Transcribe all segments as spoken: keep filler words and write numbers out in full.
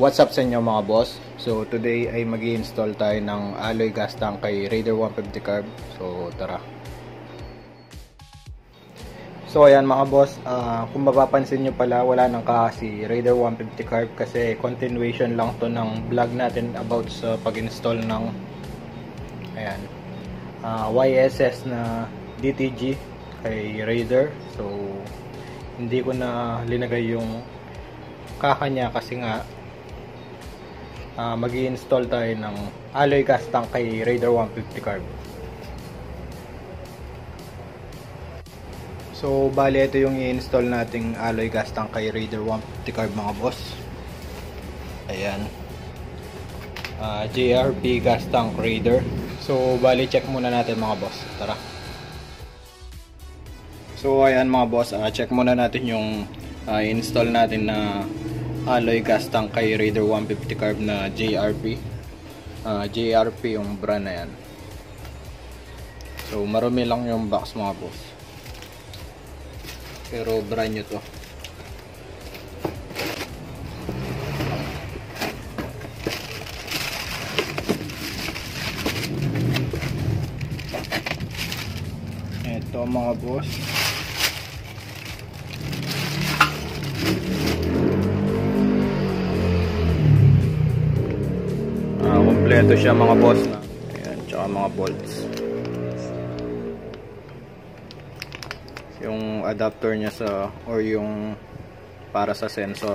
What's up sa inyo mga boss? So today ay mag-i-install tayo ng alloy gas tank kay Raider one fifty carb. So tara. So ayan mga boss, uh, kung mapapansin nyo pala wala nang kaha si Raider one fifty carb kasi continuation lang to ng vlog natin about sa pag-install ng ayan, uh, Y S S na D T G kay Raider. So hindi ko na linagay yung kaha niya kasi nga Uh, mag-i-install tayo ng alloy gas tank kay Raider one fifty carb. So bali ito yung i-install nating alloy gas tank kay Raider one fifty carb mga boss. Ayan, uh, J R P gas tank Raider. So bali check muna natin mga boss, tara. So ayan mga boss, uh, check muna natin yung uh, install natin na alloy gas tank kay Raider one fifty carb na J R P. uh, J R P yung brand na yan. So marumi lang yung box mga boss, pero brand nyo to. Ito mga boss, kompleto siya mga boss na. Ayan, tsaka mga bolts. Yung adapter niya sa or yung para sa sensor.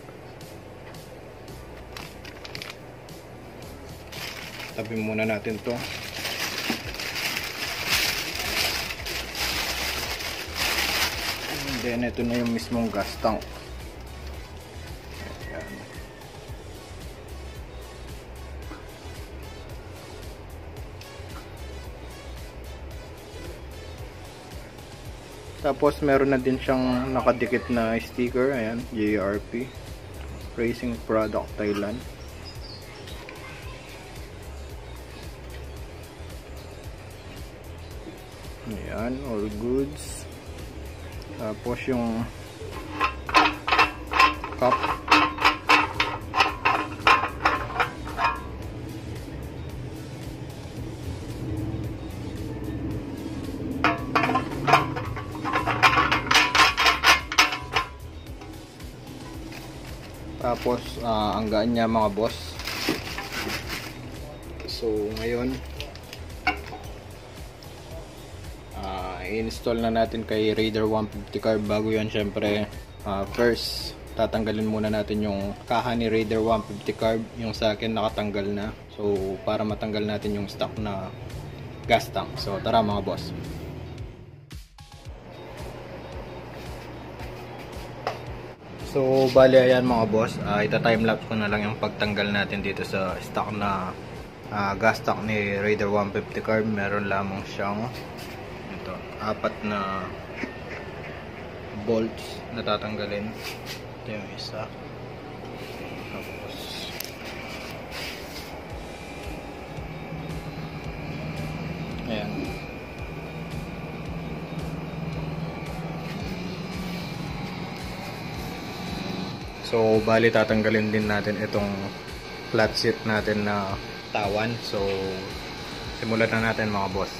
Tabi muna natin to. And then ito na yung mismong gas tank. Tapos meron na din siyang nakadikit na sticker, ayan, J R P Racing Product Thailand. Ayan, all goods. Tapos yung cup, tapos uh, ang gaan niya mga boss. So ngayon uh, i-install na natin kay Raider one fifty carb. Bago yan syempre, uh, first tatanggalin muna natin yung kaha ni Raider one fifty carb. Yung sa akin nakatanggal na, so para matanggal natin yung stock na gas tank. So tara mga boss. So bali ayan mga boss, uh, ita-timelapse ko na lang yung pagtanggal natin dito sa stock na uh, gas tank ni Raider one fifty carb. Meron lamang siyang ito, apat na bolts na tatanggalin. Ito yung isa. Tapos ayan. So bali tatanggalin din natin itong flat sheet natin na tawan. So simulan na natin mga boss.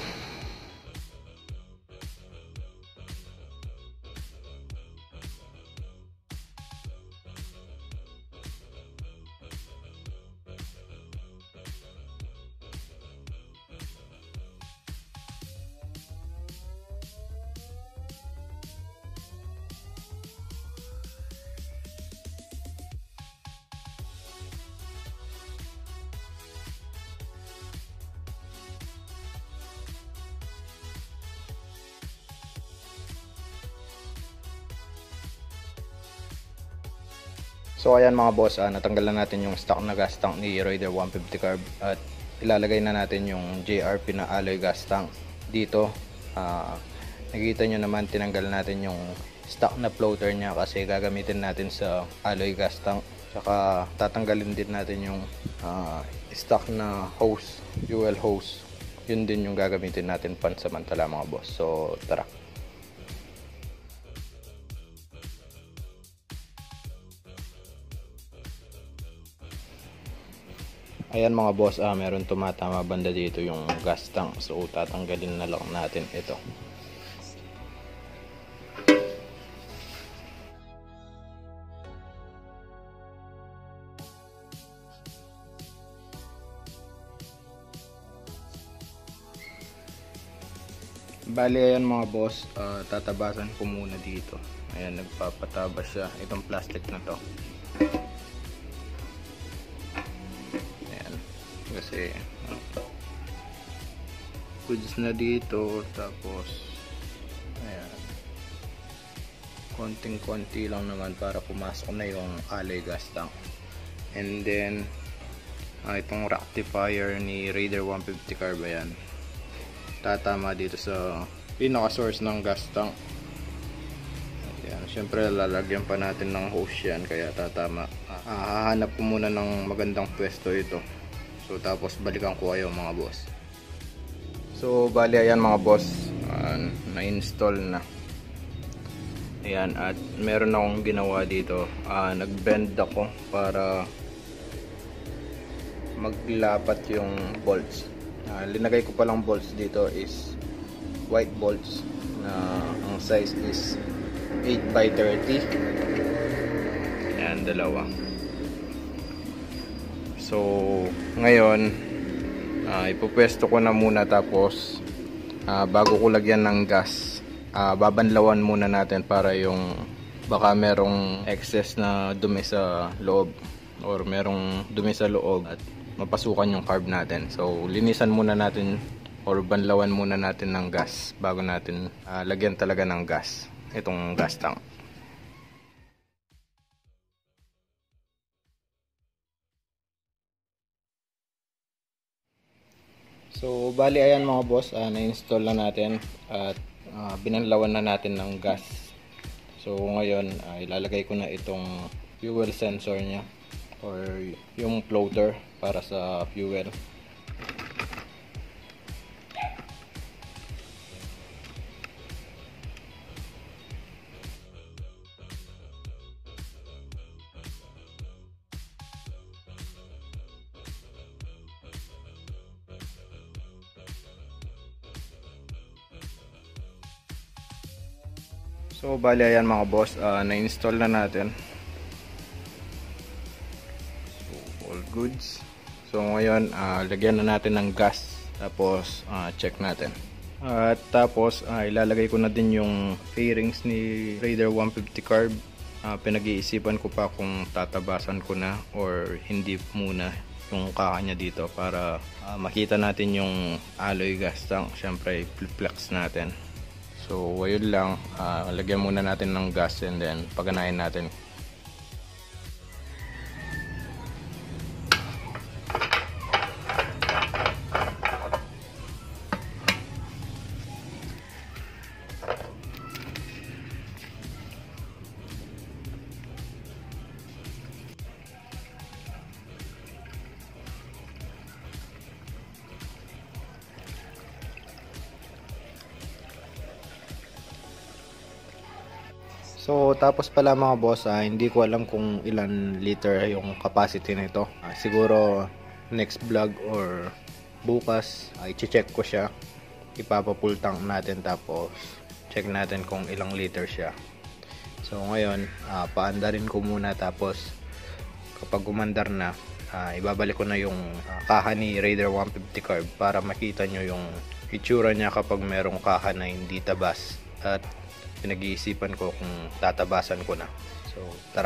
So ayan mga boss, ah, natanggal na natin yung stock na gas tank ni Raider one fifty carb at ilalagay na natin yung J R P na alloy gas tank dito. Ah, nakikita nyo naman tinanggal natin yung stock na floater niya kasi gagamitin natin sa alloy gas tank. Tsaka tatanggalin din natin yung ah, stock na hose, fuel hose. Yun din yung gagamitin natin pansamantala mga boss. So tara. Ayan mga boss, ah, meron tumatama banda dito yung gas tank. So tatanggalin na lang natin ito. Bali ayan mga boss, uh, tatabasan ko muna dito. Ayan, nagpapatabas siya itong plastic na to. Ayan, kasi uh, goods na dito. Tapos ayan, konting konti lang naman para pumasok na yung alloy gas tank. And then uh, itong rectifier ni Raider one fifty carb, ayan, tatama dito sa pinaka source ng gas tank. Ayan, syempre lalagyan pa natin ng hose yan, kaya tatama. Ah, hahanap ko muna ng magandang pwesto ito. So tapos balikan ko kayo mga boss. So bali ayan mga boss, uh, na-install na. Ayan, at meron akong ginawa dito. Uh, nag-bend ako para maglapat yung bolts. Uh, linagay ko palang bolts dito is white bolts na ang size is eight by thirty. Ayan, dalawa. So ngayon uh, ipupwesto ko na muna, tapos uh, bago ko lagyan ng gas, uh, babanlawan muna natin para yung baka merong excess na dumi sa loob or merong dumi sa loob at mapasukan yung carb natin. So linisan muna natin or banlawan muna natin ng gas bago natin uh, lagyan talaga ng gas itong gas tank. So bali ayan mga boss, uh, na-install na natin at uh, binanlawan na natin ng gas. So ngayon uh, ilalagay ko na itong fuel sensor nya or yung floater para sa fuel. So bali ayan mga boss, uh, na-install na natin. So all goods. So ngayon uh, lagyan na natin ng gas, tapos uh, check natin. At uh, tapos uh, ilalagay ko na din yung fairings ni Raider one fifty carb. Uh, pinag-iisipan ko pa kung tatabasan ko na or hindi muna yung kaka niya dito para uh, makita natin yung alloy gas tank. Syempre i-flex natin. So ayun lang, uh, lagyan muna natin ng gas and then paganahin natin. So tapos pala mga boss, ah, hindi ko alam kung ilan liter yung capacity nito. Ah, siguro next vlog or bukas ay ah, i-check ko siya. Ipapa-full tank natin, tapos check natin kung ilang liter siya. So ngayon, ah, paandarin ko muna, tapos kapag umandar na, ah, ibabalik ko na yung ah, kaha ni Raider one fifty carb para makita nyo yung itsura niya kapag merong kaha na hindi tabas. At pinag-iisipan ko kung tatabasan ko na. So tara.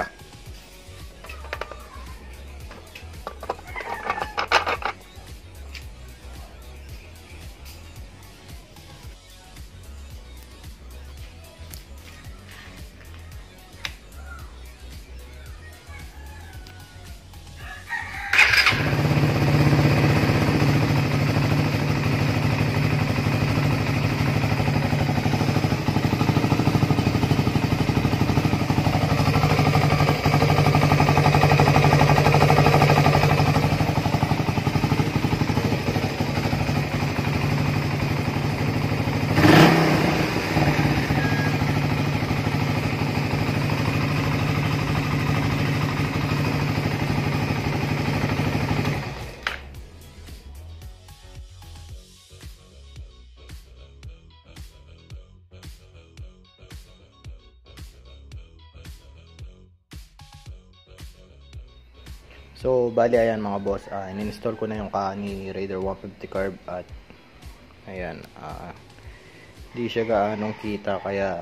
So bali ayan mga boss, uh, in-install ko na yung ka ni Raider one fifty carb at ayan, uh, di siya gaanong kita kaya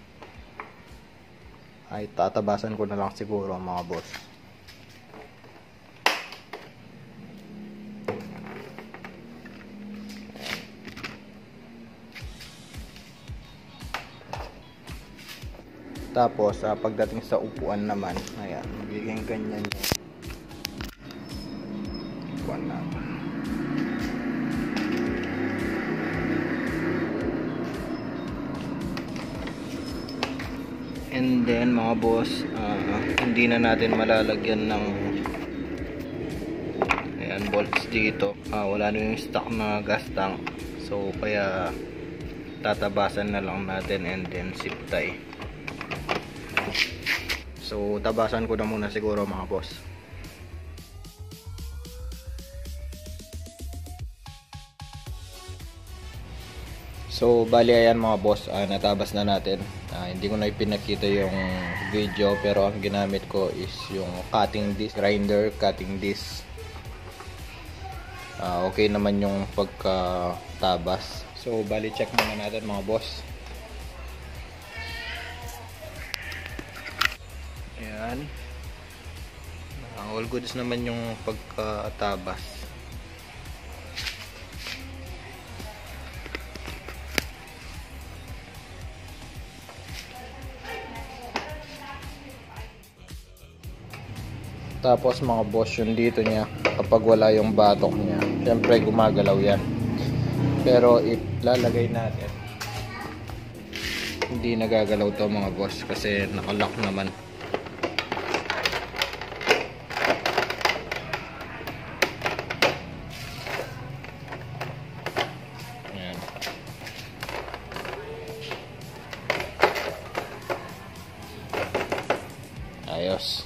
ay tatabasan ko na lang siguro mga boss. Tapos uh, pagdating sa upuan naman, ayan, magiging ganyan yung upuan natin. And then mga boss, uh, hindi na natin malalagyan ng ayan, bolts dito. Uh, wala na yung stock na gas tank. So kaya tatabasan na lang natin and then zip tie. So tabasan ko na muna siguro mga boss. So bali ayan mga boss, uh, natabas na natin. Uh, hindi ko na ipinakita yung video pero ang ginamit ko is yung cutting disc, grinder cutting disc. Uh, okay naman yung pagkatabas. So bali check muna natin mga boss. Ayan. Uh, all goods naman yung pagkatabas. Tapos mga boss, yung dito niya kapag wala yung batok niya, syempre gumagalaw yan. Pero ilalagay natin, hindi nagagalaw to mga boss kasi nakalock naman. Ayan. Ayos.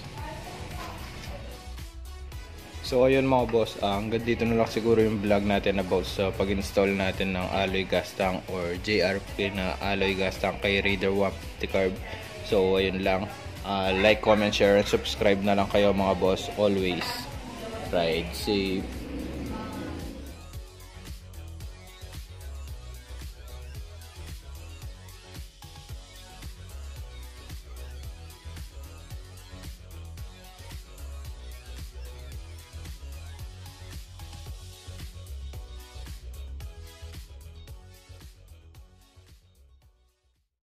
So ayun mga boss, uh, hanggang dito na lang siguro yung vlog natin about sa pag-install natin ng alloy gas tank or J R P na alloy gas tank kay Raider one fifty carb. So ayun lang, uh, like, comment, share, and subscribe na lang kayo mga boss. Always ride safe.